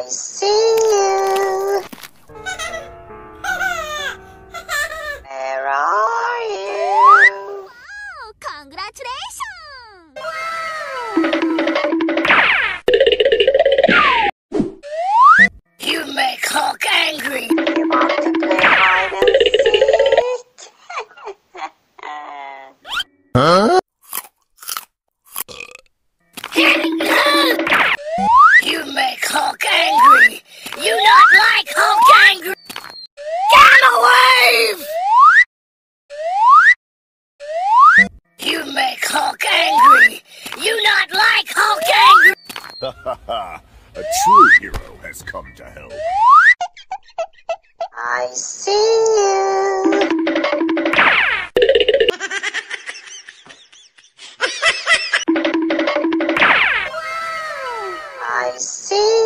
see you. Where are you? Oh, congratulations! You make Hulk angry. You want to play hide and seek? Huh? You make Hulk angry. You not like Hulk angry. Gamma wave! You make Hulk angry. You not like Hulk angry. Ha ha ha! A true hero has come to help. I see you. I see